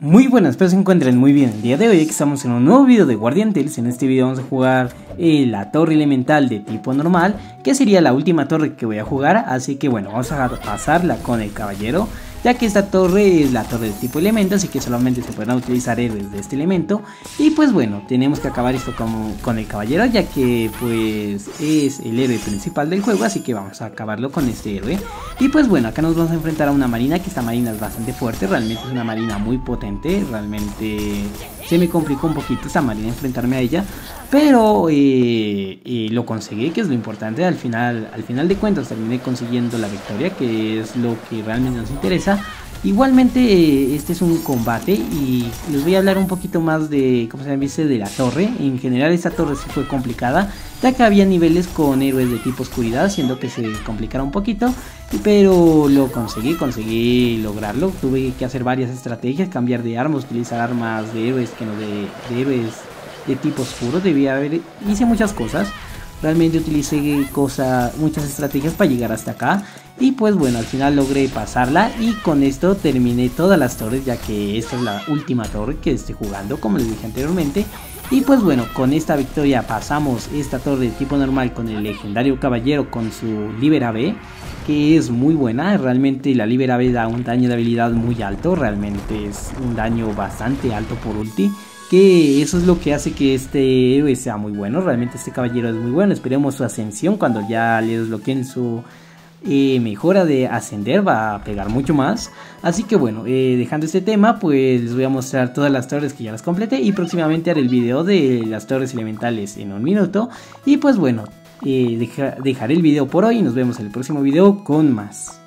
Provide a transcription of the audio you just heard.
Muy buenas, espero se encuentren muy bien. El día de hoy aquí estamos en un nuevo video de Guardian Tales. En este video vamos a jugar la torre elemental de tipo normal, que sería la última torre que voy a jugar. Así que bueno, vamos a pasarla con el caballero, ya que esta torre es la torre de tipo elemento, así que solamente se podrán utilizar héroes de este elemento. Y pues bueno, tenemos que acabar esto con el caballero, ya que pues es el héroe principal del juego, así que vamos a acabarlo con este héroe. Y pues bueno, acá nos vamos a enfrentar a una marina, que esta marina es bastante fuerte, realmente es una marina muy potente. Realmente se me complicó un poquito esta marina enfrentarme a ella, pero lo conseguí, que es lo importante. Al final de cuentas terminé consiguiendo la victoria, que es lo que realmente nos interesa. Igualmente este es un combate y les voy a hablar un poquito más de cómo se dice, de la torre. En general esta torre sí fue complicada, ya que había niveles con héroes de tipo oscuridad, siendo que se complicara un poquito, pero lo conseguí lograrlo. Tuve que hacer varias estrategias, cambiar de armas, utilizar armas de héroes que no de héroes de tipo oscuro. Hice muchas cosas. Realmente utilicé muchas estrategias para llegar hasta acá. Y pues bueno, al final logré pasarla y con esto terminé todas las torres, ya que esta es la última torre que estoy jugando, como les dije anteriormente. Y pues bueno, con esta victoria pasamos esta torre de tipo normal con el legendario caballero con su Libera B, que es muy buena. Realmente la Libera B da un daño de habilidad muy alto, realmente es un daño bastante alto por ulti, que eso es lo que hace que este héroe sea muy bueno. Realmente este caballero es muy bueno. Esperemos su ascensión, cuando ya le desbloqueen su mejora de ascender, va a pegar mucho más. Así que bueno, dejando este tema, pues les voy a mostrar todas las torres que ya las completé, y próximamente haré el video de las torres elementales en un minuto. Y pues bueno, dejaré el video por hoy y nos vemos en el próximo video con más.